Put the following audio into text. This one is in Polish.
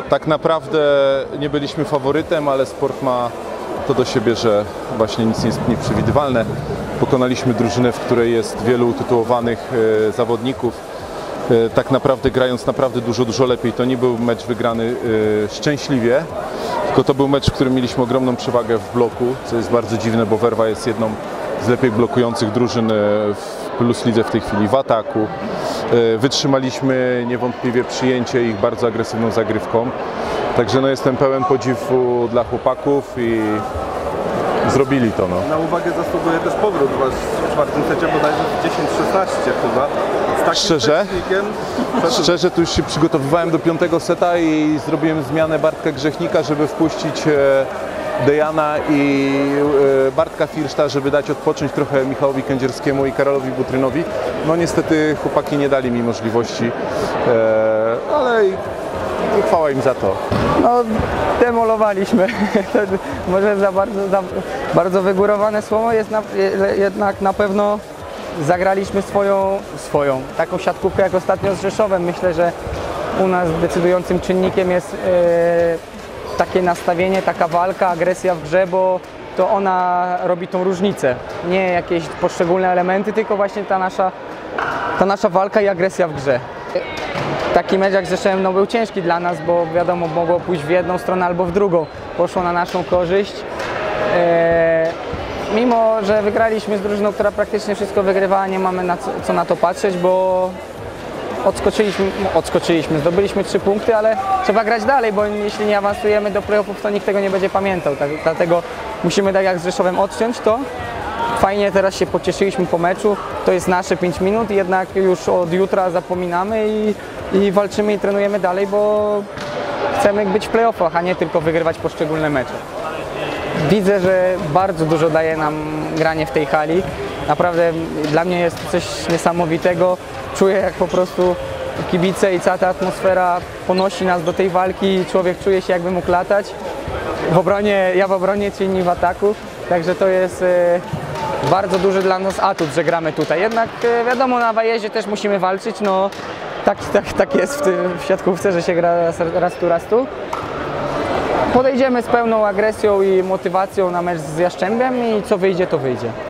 Tak naprawdę nie byliśmy faworytem, ale sport ma to do siebie, że właśnie nic nie jest nieprzewidywalne. Pokonaliśmy drużynę, w której jest wielu utytułowanych zawodników. Tak naprawdę grając naprawdę dużo lepiej. To nie był mecz wygrany szczęśliwie, tylko to był mecz, w którym mieliśmy ogromną przewagę w bloku, co jest bardzo dziwne, bo Werwa jest jedną z lepiej blokujących drużyn w Plus Lidze w tej chwili w ataku. Wytrzymaliśmy niewątpliwie przyjęcie ich bardzo agresywną zagrywką. Także no, jestem pełen podziwu dla chłopaków i zrobili to. No. Na uwagę zasługuje też powrót wasz w czwartym secie, bodajże 10-16 chyba. Z takim Szczerze, tu już się przygotowywałem do 5. seta i zrobiłem zmianę Bartka Grzechnika, żeby wpuścić Dejana i Bartka Firszta, żeby dać odpocząć trochę Michałowi Kędzierskiemu i Karolowi Butrynowi. No niestety chłopaki nie dali mi możliwości, ale chwała im za to. No, demolowaliśmy. Może za bardzo wygórowane słowo jest, jednak na pewno zagraliśmy swoją taką siatkówkę jak ostatnio z Rzeszowem. Myślę, że u nas decydującym czynnikiem jest takie nastawienie, taka walka, agresja w grze, bo to ona robi tą różnicę. Nie jakieś poszczególne elementy, tylko właśnie ta nasza walka i agresja w grze. Taki mecz jak z Rzeszowem no, był ciężki dla nas, bo wiadomo, mogło pójść w jedną stronę albo w drugą. Poszło na naszą korzyść. Mimo że wygraliśmy z drużyną, która praktycznie wszystko wygrywała, nie mamy co na to patrzeć, bo odskoczyliśmy, zdobyliśmy 3 punkty, ale trzeba grać dalej, bo jeśli nie awansujemy do playoffów, to nikt tego nie będzie pamiętał. Dlatego musimy tak jak z Rzeszowem odciąć to. Fajnie teraz się pocieszyliśmy po meczu, to jest nasze 5 minut, jednak już od jutra zapominamy i walczymy i trenujemy dalej, bo chcemy być w playoffach, a nie tylko wygrywać poszczególne mecze. Widzę, że bardzo dużo daje nam granie w tej hali. Naprawdę dla mnie jest coś niesamowitego. Czuję, jak po prostu kibice i cała ta atmosfera ponosi nas do tej walki. Człowiek czuje się, jakby mógł latać. Ja w obronie, czy inni w ataku. Także to jest bardzo duży dla nas atut, że gramy tutaj. Jednak wiadomo, na wyjeździe też musimy walczyć. No, tak jest w siatkówce, że się gra raz tu. Podejdziemy z pełną agresją i motywacją na mecz z Jastrzębiem i co wyjdzie, to wyjdzie.